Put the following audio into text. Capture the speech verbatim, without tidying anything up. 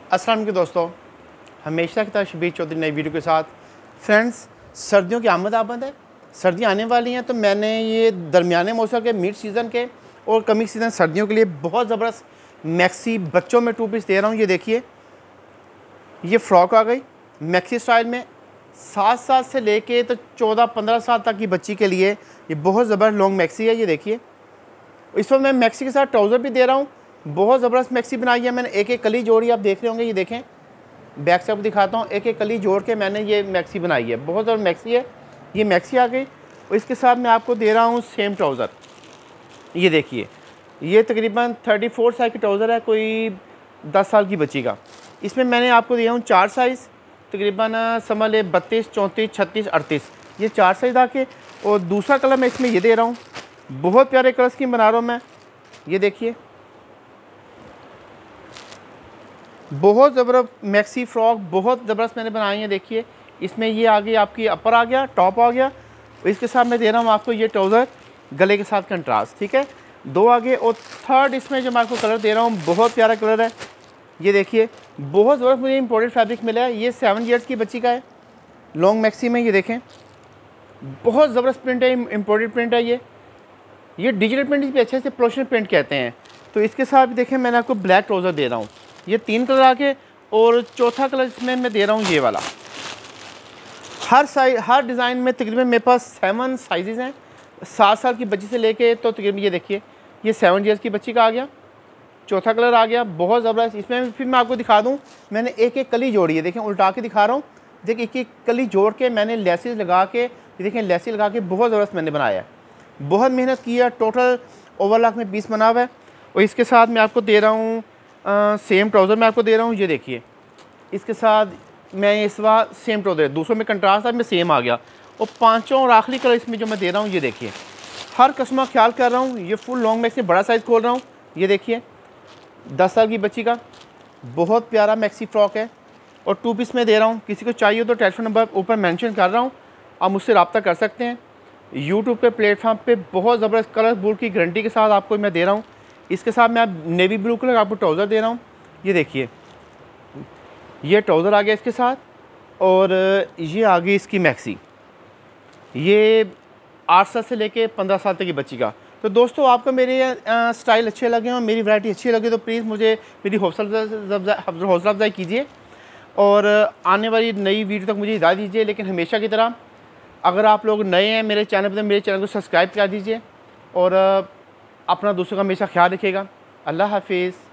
अस्सलाम वालेकुम दोस्तों, हमेशा की तरह शबीर चौधरी नई वीडियो के साथ। फ्रेंड्स, सर्दियों की आमद आमद है, सर्दियाँ आने वाली हैं, तो मैंने ये दरमियाने मौसम के मिड सीज़न के और कमी सीज़न सर्दियों के लिए बहुत ज़बरदस्त मैक्सी बच्चों में टू पीस दे रहा हूँ। ये देखिए, ये फ़्रॉक आ गई मैक्सी स्टाइल में, सात साल से लेके तो चौदह पंद्रह साल तक की बच्ची के लिए ये बहुत ज़बरदस्त लॉन्ग मैक्सी है। ये देखिए, इस वक्त मैं मैक्सी के साथ ट्राउज़र भी दे रहा हूँ। बहुत ज़बरदस्त मैक्सी बनाई है मैंने, एक एक कली जोड़ी आप देख रहे होंगे। ये देखें, बैक से आपको दिखाता हूँ, एक एक कली जोड़ के मैंने ये मैक्सी बनाई है। बहुत ज़बरदस्त मैक्सी है। ये मैक्सी आ गई और इसके साथ मैं आपको दे रहा हूँ सेम ट्राउज़र। ये देखिए, ये तकरीबन थर्टी फोर साइज़ की ट्राउज़र है, कोई दस साल की बच्ची का। इसमें मैंने आपको दिया हूँ चार साइज़, तकरीबन समझ ले बत्तीस चौंतीस छत्तीस अड़तीस, ये चार साइज़ आके। और दूसरा कलर मैं इसमें ये दे रहा हूँ, बहुत प्यारे कलर स्कीम बना रहा हूँ मैं। ये देखिए, बहुत ज़बरदस्त मैक्सी फ़्रॉक बहुत ज़बरदस्त मैंने बनाई है। देखिए, इसमें ये आ गई आपकी अपर आ गया, टॉप आ गया, इसके साथ मैं दे रहा हूँ आपको ये ट्राउज़र गले के साथ कंट्रास्ट। ठीक है, दो आगे। और थर्ड इसमें जो मैं आपको कलर दे रहा हूँ, बहुत प्यारा कलर है। ये देखिए, बहुत ज़बरदस्त मुझे इम्पोर्टेड फैब्रिक मिला है। ये सेवन ईयर्स की बच्ची का है, लॉन्ग मैक्सी में। ये देखें, बहुत ज़बरदस्त प्रिंट है, इम्पोर्टेड प्रिंट है। ये ये डिजिटल प्रिंट भी अच्छे से प्रोफेशनल प्रिंट कहते हैं। तो इसके साथ भी देखें, मैंने आपको ब्लैक ट्राउज़र दे रहा हूँ। ये तीन कलर आके, और चौथा कलर इसमें मैं दे रहा हूँ ये वाला। हर साइज हर डिज़ाइन में तकरीबन मेरे पास सेवन साइज़ हैं, सात साल की बच्ची से लेके तो तकरीबन ये देखिए, ये सेवन ईयर्स की बच्ची का आ गया, चौथा कलर आ गया, बहुत ज़बरदस्त। इसमें फिर मैं आपको दिखा दूँ, मैंने एक एक कली जोड़ी है। देखें, उल्टा के दिखा रहा हूँ। देखिए, एक एक कली जोड़ के मैंने लेसेस लगा के, देखें लेसेस लगा के बहुत ज़बरदस्त मैंने बनाया है, बहुत मेहनत की है। टोटल ओवरलॉक में पीस बना हुआ है। और इसके साथ मैं आपको दे रहा हूँ सेम ट्राउज़र मैं आपको दे रहा हूँ। ये देखिए, इसके साथ मैं इस बार सेम ट्राउज़र, दूसरों में कंट्रास्ट था, में सेम आ गया। और पांचों और आखिरी कलर इसमें जो मैं दे रहा हूँ, ये देखिए, हर कस्टमर का ख्याल कर रहा हूँ। ये फुल लॉन्ग मैक्सी बड़ा साइज़ खोल रहा हूँ। ये देखिए, दस साल की बच्ची का बहुत प्यारा मैक्सी फ़्रॉक है, और टू पीस में दे रहा हूँ। किसी को चाहिए तो टेलीफोन नंबर ऊपर मेंशन कर रहा हूँ, आप मुझसे रब्ता कर सकते हैं। यूट्यूब पे प्लेटफॉर्म पे बहुत ज़बरदस्त कलर बुल की गारंटी के साथ आपको मैं दे रहा हूँ। इसके साथ मैं नेवी ब्लू कलर आपको ट्राउज़र दे रहा हूँ। ये देखिए, ये ट्राउज़र आ गया इसके साथ, और ये आ गई इसकी मैक्सी। ये आठ साल से लेके पंद्रह साल तक की बच्ची का। तो दोस्तों, आपको मेरे आ, स्टाइल अच्छे लगे और मेरी वैरायटी अच्छी लगे तो प्लीज़ मुझे मेरी हौसला हौसला अफजाई कीजिए, और आने वाली नई वीडियो तक मुझे हिदायत दीजिए। लेकिन हमेशा की तरह, अगर आप लोग नए हैं मेरे चैनल पर, तो मेरे चैनल को सब्सक्राइब कर दीजिए, और अपना दूसरों का हमेशा ख्याल रखिएगा। अल्लाह हाफिज़।